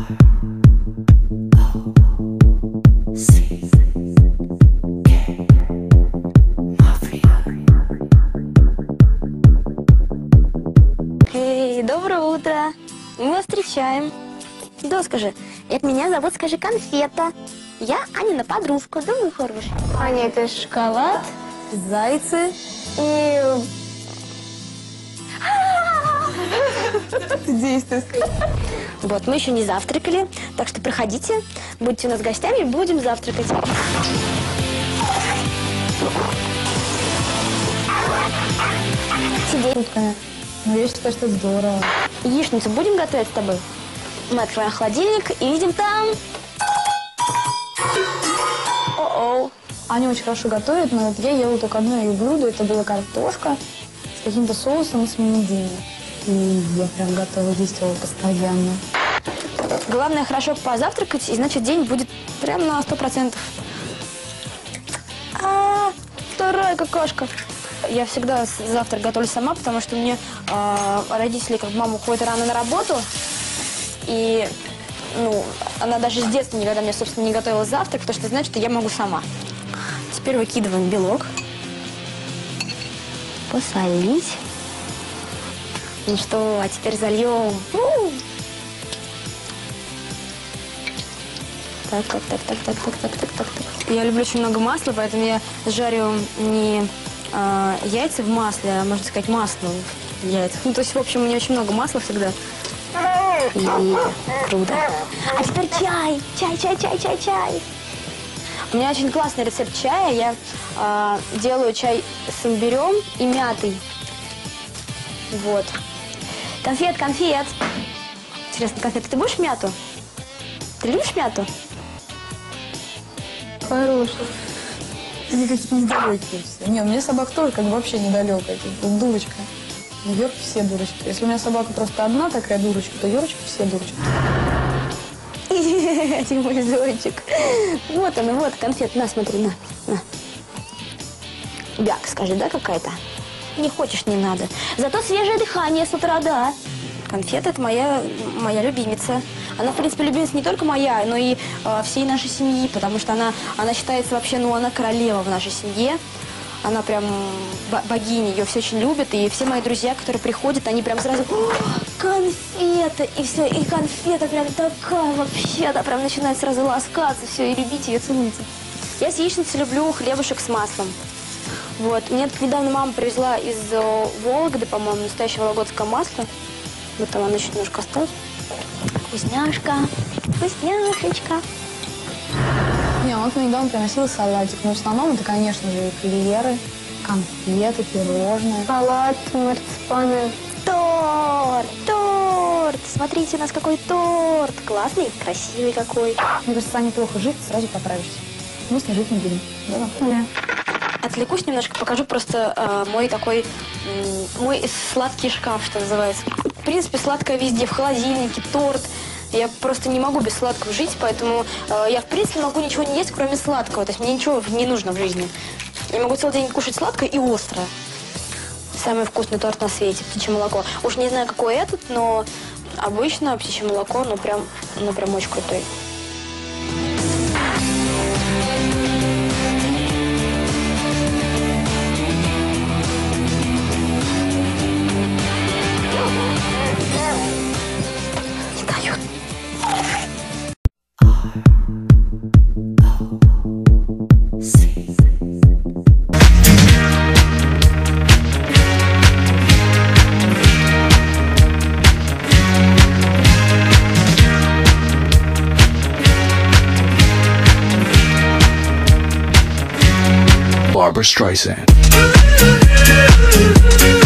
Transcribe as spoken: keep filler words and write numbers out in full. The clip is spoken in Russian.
Эй, доброе утро. Мы вас встречаем. Да, скажи. Это меня зовут, скажи, Конфета. Я Анина подружка. Да, мой хороший. Аня, это шоколад, зайцы и... Ты действуешь. Вот, мы еще не завтракали, так что проходите, будьте у нас гостями, будем завтракать. Сидеть. Ну, я считаю, что здорово. Яичницу будем готовить с тобой? Мы открываем холодильник и видим там... О-оу. Аня очень хорошо готовит, но вот я ела только одно ее блюдо. Это была картошка с каким-то соусом из минидини. И я прям готова есть его постоянно. Главное хорошо позавтракать, и значит день будет прям на сто процентов. А, вторая какашка. Я всегда завтрак готовлю сама, потому что мне э, родители, как мама, уходят рано на работу. И, ну, она даже с детства никогда мне, собственно, не готовила завтрак, потому что знает, что я могу сама. Теперь выкидываем белок. Посолить. Ну что, а теперь зальем. У-у-у. Так, так, так, так, так, так, так, так, так, так. Я люблю очень много масла, поэтому я жарю не а, яйца в масле, а, можно сказать, масло в яйцах. Ну, то есть, в общем, у меня очень много масла всегда. И круто. А теперь чай, чай, чай, чай, чай, чай. У меня очень классный рецепт чая. Я а, делаю чай с имбирем и мятой. Вот. Конфет, конфет. Интересно, конфеты, ты будешь мяту? Ты любишь мяту? Хороший. Они какие-то недалекие все. Не, у меня собака тоже как бы вообще недалекая. Дурочка. Юрки все дурочки. Если у меня собака просто одна такая дурочка, то Юрочка все дурочки. Ты мой зайчик. Вот она, вот конфет. На, смотри, на, на. Бяк, скажи, да, какая-то? Не хочешь, не надо. Зато свежее дыхание с утра, да. Конфета – это моя, моя любимица. Она, в принципе, любимица не только моя, но и э, всей нашей семьи, потому что она, она считается вообще, ну, она королева в нашей семье. Она прям богиня, ее все очень любят. И все мои друзья, которые приходят, они прям сразу: конфета! И все, и конфета прям такая вообще, да, прям начинает сразу ласкаться, все, и любить ее, целуется. Я с яичницей люблю хлебушек с маслом. Вот. Мне недавно мама привезла из Вологды, по-моему, настоящее вологодское масло. Вот там оно еще немножко осталось. Вкусняшка, вкусняшечка. Не, вот мне недавно приносила салатик. Но в основном это, конечно же, эклеры, конфеты, пирожные. Салат, марципаны. Торт, торт. Смотрите, у нас какой торт. Классный, красивый какой. Мне кажется, Аня плохо жить, сразу поправишься. Мы с ней жить не будем. Да? Да. Отвлекусь немножко, покажу просто э, мой такой, э, мой сладкий шкаф, что называется. В принципе, сладкое везде, в холодильнике, торт. Я просто не могу без сладкого жить, поэтому э, я, в принципе, могу ничего не есть, кроме сладкого. То есть мне ничего не нужно в жизни. Я могу целый день кушать сладкое и острое. Самый вкусный торт на свете, птичье молоко. Уж не знаю, какой этот, но обычно птичье молоко, ну прям, ну прям очень крутой. Barbra Streisand.